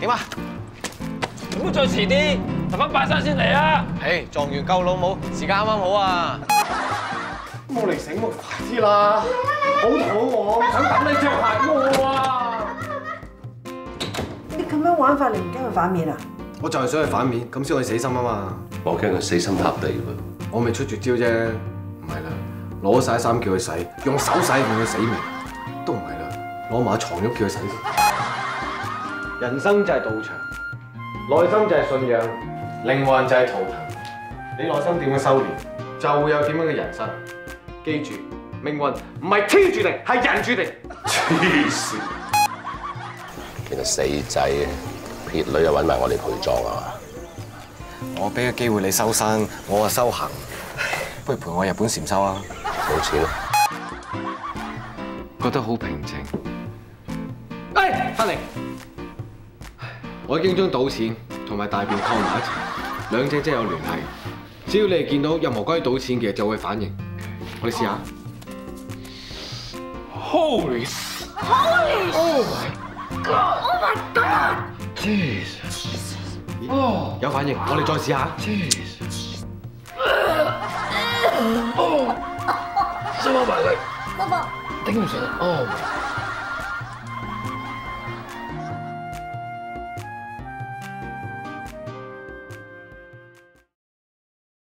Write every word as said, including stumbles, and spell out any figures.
點啊？ 唔好再遲啲，十分八三先嚟啊！ 誒，狀元救老母，時間啱啱好啊！ 冇嚟醒目，快啲啦！好肚餓，想等你着鞋屙啊！ 你咁樣玩法，你唔驚佢反面啊？ 我就係想佢反面，咁先可以死心啊嘛！ 我驚佢死心塌地喎。 我咪出絕招啫，唔係啦，攞晒衫叫佢洗，用手洗換佢死命，都唔係啦，攞埋床褥叫佢洗。人生就係道場，內心就係信仰，靈魂就係圖騰。你內心點樣修煉，就會有點樣嘅人生。記住，命運唔係天注定，係人注定。 黐線！其實死仔撇女又揾埋我嚟陪葬啊！ 我俾個機會你收身，我啊修行，不如陪我日本禪修啊！ 冇錢啊！ 覺得好平靜。哎，翻嚟！我已經將賭錢同埋大便扣埋一齊，兩者真係有聯繫。只要你哋見到任何關於賭錢嘅嘢，就會反應。我哋試下。 Holy Holy Oh my God Oh my God Jesus 哦，有反應，我哋再試下。 Jesus 哦，收翻埋佢， 爸爸， 頂唔順哦。